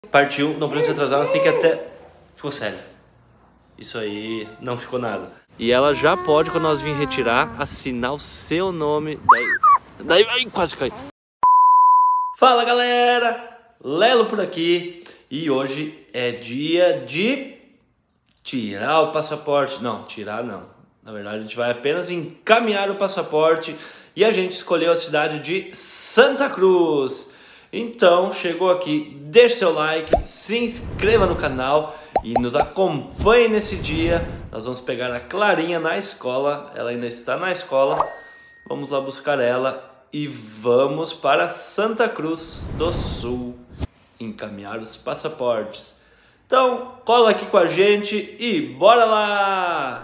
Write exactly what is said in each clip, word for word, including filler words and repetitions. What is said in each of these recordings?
Partiu, não precisa atrasar, assim que até... Ficou sério. Isso aí não ficou nada. E ela já pode, quando nós vir retirar, assinar o seu nome. Daí... Daí... Ai, quase cai. Fala, galera! Lelo por aqui. E hoje é dia de tirar o passaporte. Não, tirar não. Na verdade, a gente vai apenas encaminhar o passaporte. E a gente escolheu a cidade de Santa Cruz. Então, chegou aqui, deixe seu like, se inscreva no canal e nos acompanhe nesse dia. Nós vamos pegar a Clarinha na escola, ela ainda está na escola. Vamos lá buscar ela e vamos para Santa Cruz do Sul encaminhar os passaportes. Então, cola aqui com a gente e bora lá!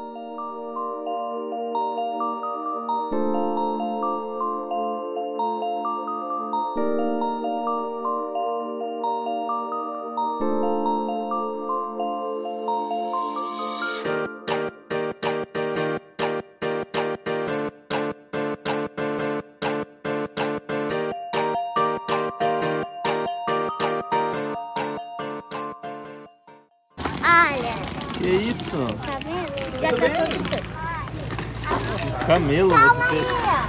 Olha. Que isso? Camelo? Já tá todo. Camelo, você fez.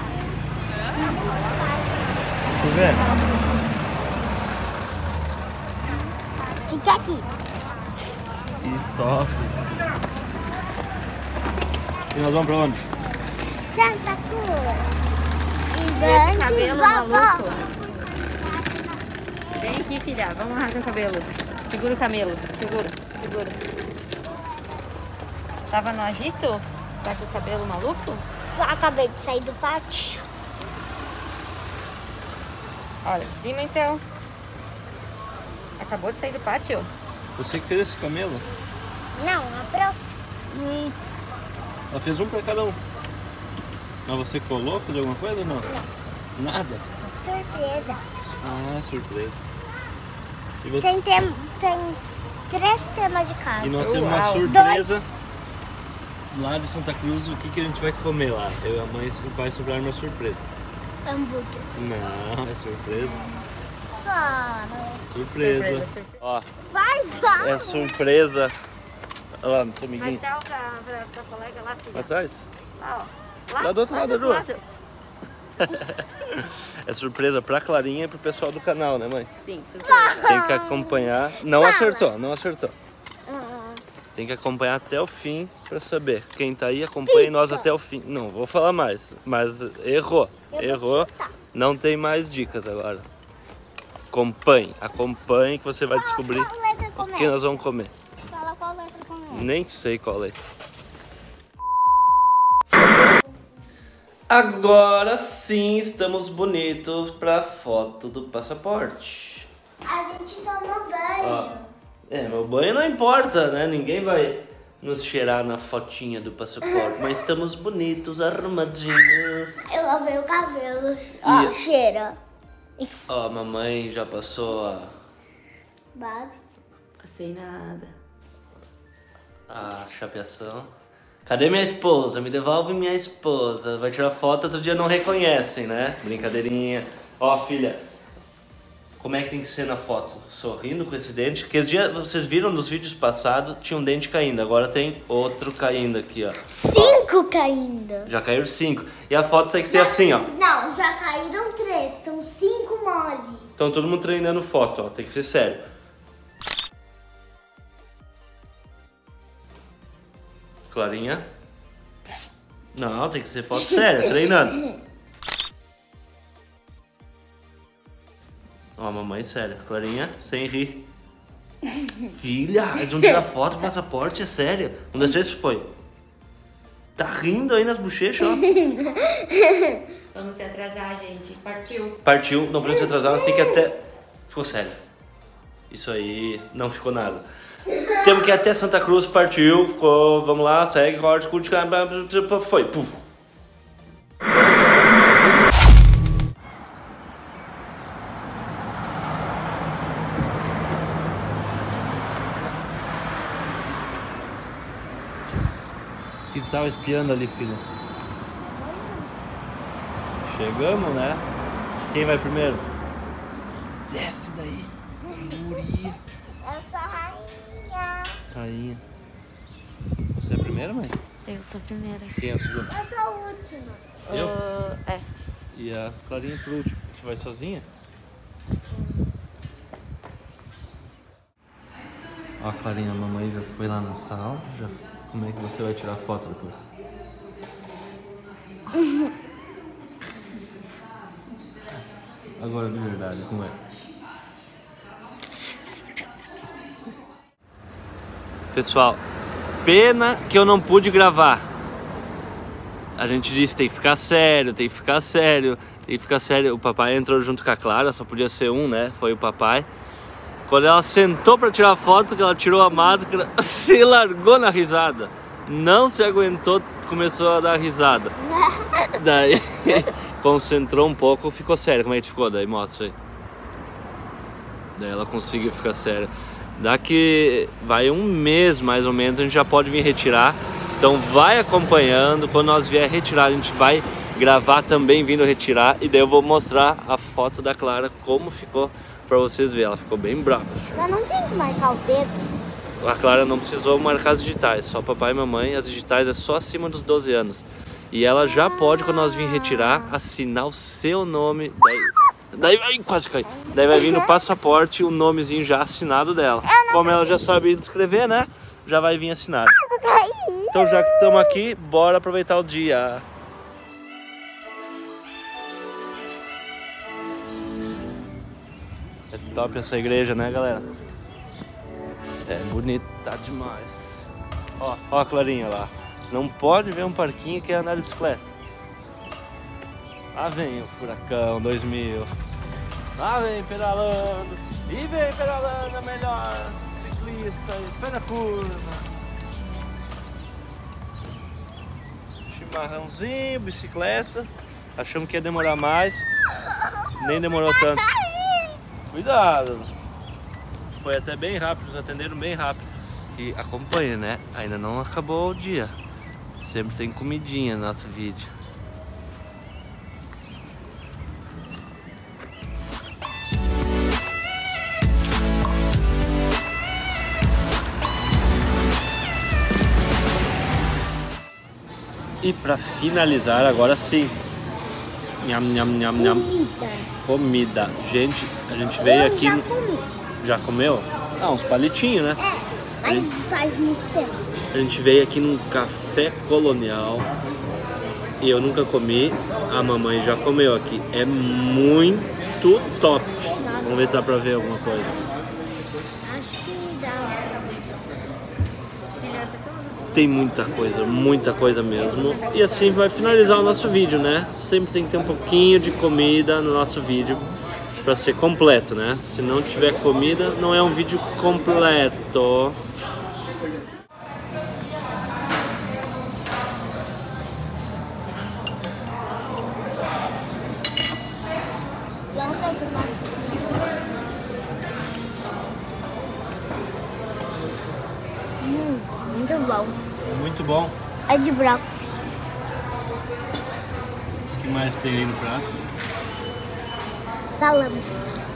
Deixa eu ver. Fica aqui. Que top. E nós vamos pra onde? Santa Cruz. E Esse cabelo vovó. maluco. Vem aqui, filha. Vamos arrancar o cabelo. Segura o camelo. Segura, segura. Tava no agito? Tá com o cabelo maluco? Acabei de sair do pátio. Olha por cima, então. Acabou de sair do pátio? Você que fez esse camelo? Não, a prof. Hum. Ela fez um pra cada um. Mas você colou, fez alguma coisa ou não? Não. Nada? Surpresa. Ah, surpresa. E você? Tem, tem, tem três temas de casa. E nós temos uma Uau. surpresa lá de Santa Cruz. O que, que a gente vai comer lá? Eu e a mãe e o pai sobraram uma surpresa. Hambúrguer. Não, é surpresa. Só. Surpresa. Surpresa, surpresa. Ó, Vai, vai. é surpresa. Olha lá, meu Mas amiguinho. tchau pra, pra, pra colega lá, filha. Lá atrás? Lá, ó. Lá, Lá do outro lado da do rua. lado. É surpresa pra Clarinha e pro pessoal do canal, né, mãe? Sim, surpresa. Tem que acompanhar. Não Fala. acertou, não acertou. Hum, Tem que acompanhar até o fim pra saber. Quem tá aí, acompanhe nós Pizza. até o fim. Não, vou falar mais. Mas errou. Eu vou Errou. chutar. Não tem mais dicas agora. Acompanhe. Acompanhe que você vai descobrir Qual letra o começa? que nós vamos comer. Fala qual letra começa. Nem sei qual é. Agora sim estamos bonitos pra foto do passaporte. A gente toma banho. Ó, é, meu banho não importa, né? Ninguém vai nos cheirar na fotinha do passaporte. Mas estamos bonitos, arrumadinhos. Eu lavei o cabelo. Ó, E- cheira. Ixi. Ó, mamãe já passou a, Base. Passei nada. a chapeação. Cadê minha esposa? Me devolve minha esposa. Vai tirar foto, outro dia não reconhecem, né? Brincadeirinha. Ó, filha, como é que tem que ser na foto? Sorrindo com esse dente? Porque esse dia, vocês viram nos vídeos passados, tinha um dente caindo. Agora tem outro caindo aqui, ó. Cinco caindo. Já caíram cinco. E a foto tem que ser assim, ó. Não, já caíram três. São cinco mole. Então todo mundo treinando foto, ó. Tem que ser sério. Clarinha. Não, tem que ser foto séria, treinando. Ó, mamãe séria. Clarinha, sem rir. Filha, eles vão tirar foto do passaporte, é sério. Um, dois, três, foi. Tá rindo aí nas bochechas, ó. Vamos se atrasar, gente. Partiu. Partiu, não precisa atrasar, assim que até... Ficou sério. Isso aí não ficou nada. Temos que ir até Santa Cruz, partiu, ficou, vamos lá, segue, corte, curte, foi, puf. O que tu tava espiando ali, filha? Chegamos, né? Quem vai primeiro? Desce daí, guri. Ih, Eu sou a rainha. rainha. Você é a primeira, mãe? Eu sou a primeira. Quem é o segundo? Eu sou a última. Eu? Uh, é. E a Clarinha por último. Você vai sozinha? Ó, Clarinha, a mamãe já foi lá na sala. Já... Como é que você vai tirar foto depois? Agora de verdade, como é? Pessoal, pena que eu não pude gravar. A gente disse tem que ficar sério, tem que ficar sério, tem que ficar sério. O papai entrou junto com a Clara, só podia ser um, né? Foi o papai. Quando ela sentou pra tirar a foto, que ela tirou a máscara, se largou na risada. Não se aguentou, começou a dar risada. Daí concentrou um pouco, ficou sério. Como é que ficou? Daí mostra aí. Daí ela conseguiu ficar séria. Daqui vai um mês mais ou menos, a gente já pode vir retirar. Então vai acompanhando, quando nós vier retirar, a gente vai gravar também vindo retirar. E daí eu vou mostrar a foto da Clara, como ficou, pra vocês verem. Ela ficou bem brava. Eu não tinha que marcar o dedo. A Clara não precisou marcar as digitais, só papai e mamãe. As digitais é só acima dos doze anos. E ela já pode, quando nós vir retirar, assinar o seu nome. Daí, daí ai, quase cai. Daí vai vir no passaporte o nomezinho já assinado dela. Como ela já sabe escrever, né? Já vai vir assinado. Então já que estamos aqui, bora aproveitar o dia. É top essa igreja, né, galera? É bonita demais. Ó, ó a Clarinha lá. Não pode ver um parquinho que é andar de bicicleta. Lá vem o Furacão dois mil. Lá vem pedalando. E vem pedalando a melhor ciclista. Pé na curva. Chimarrãozinho, bicicleta. Achamos que ia demorar mais. Nem demorou tanto. Cuidado. Foi até bem rápido, eles atenderam bem rápido. E acompanha, né? Ainda não acabou o dia. Sempre tem comidinha no nosso vídeo. E pra finalizar, agora sim. Nham, nham, nham, nham. Comida. Comida. Gente, a gente veio Eu aqui... já no- comi. Já comeu? Ah, uns palitinhos, né? É, mas faz muito tempo. A gente veio aqui num café colonial e eu nunca comi, a mamãe já comeu aqui. É muito top. Vamos ver se dá pra ver alguma coisa. Acho que dá. Filha, você toma? Tem muita coisa, muita coisa mesmo. E assim vai finalizar o nosso vídeo, né? Sempre tem que ter um pouquinho de comida no nosso vídeo pra ser completo, né? Se não tiver comida, não é um vídeo completo. Vamos fazer uma... Hum, muito bom. Muito bom. É de brócolis. O que mais tem aí no prato? Salame.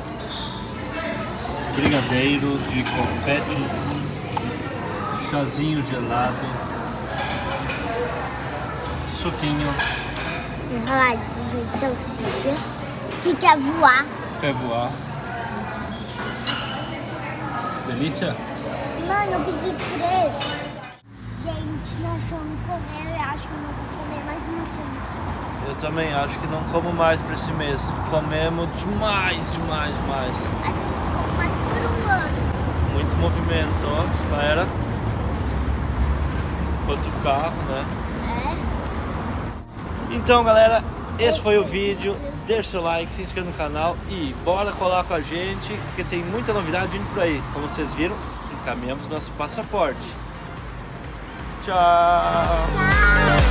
Brigadeiro de confetes, chazinho gelado, suquinho, Enroladinho de salsicha. Que quer voar. quer voar. Delícia? Mãe, eu pedi três. Gente, nós vamos comer. Eu acho que eu não vou comer mais uma semana. Eu também acho que não como mais pra esse mês. Comemos demais, demais, demais. Acho que eu vou comer mais por um ano. Muito movimento, ó, espera. Quanto carro, né? É. Então, galera, esse foi o vídeo. Deixa seu like, se inscreva no canal e bora colar com a gente, porque tem muita novidade vindo por aí. Como vocês viram, encaminhamos nosso passaporte. Tchau! Tchau.